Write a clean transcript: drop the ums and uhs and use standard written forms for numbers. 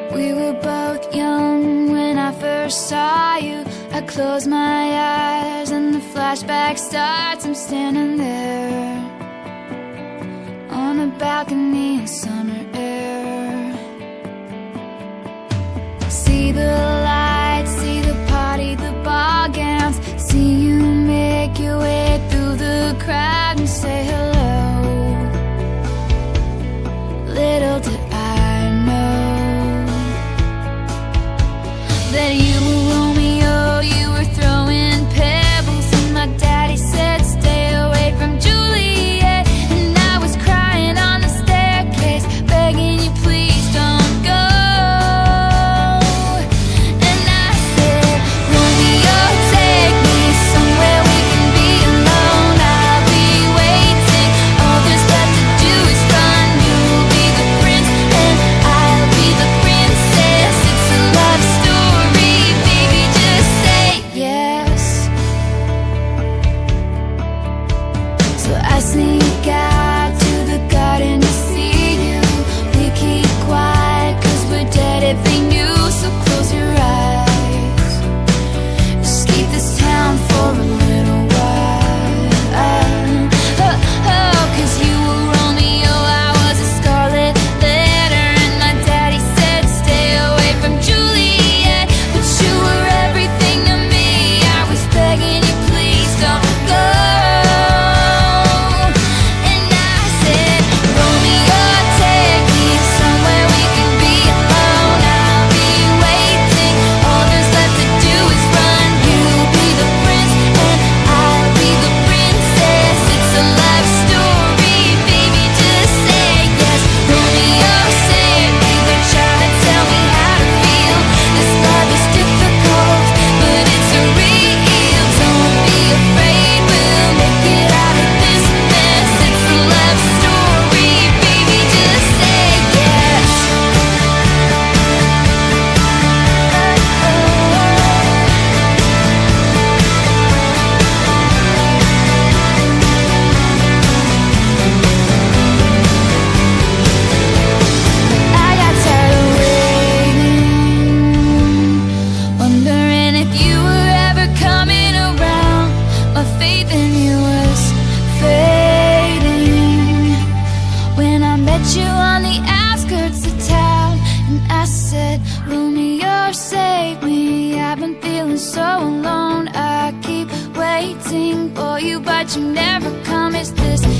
We were both young when I first saw you. I close my eyes and the flashback starts. I'm standing there on a balcony in summer air. See the lights, see the party, the ball gowns. See you make your way through the crowd and say hello. Little did I know that you were Romeo, you were throwing pebbles, and my daddy said stay away from Juliet. And I was crying on the staircase, begging you please don't go. And I said, Romeo, take me somewhere we can be alone. I'll be waiting, all there's left to do is run. You'll be the prince and I'll be the princess. It's a love story, baby, just say yes. So I sneak out to the garden to see you. We keep quiet 'cause we're dead if they knew. So close your eyes, escape this town for a little while. Oh, 'cause you were Romeo, I was a scarlet letter, and my daddy said stay away from Juliet. But you were everything to me, I was begging you please don't go. And I said, Romeo, take me somewhere we can be alone. I'll be waiting, all there's left to do is run. You'll be the prince and I'll be the princess. It's a love story, baby, just say yes. Romeo, save me, they're trying to tell me how to feel. This love is difficult, but it's real. Don't be afraid, we'll make it out of this mess. It's a love story, baby, just say yes. I got tired of waiting, wondering if you were ever coming around. My faith in you was fading when I met you on the outskirts of town. And I said, Romeo, save me, I've been feeling so alone. I keep waiting for you, but you never come. Is this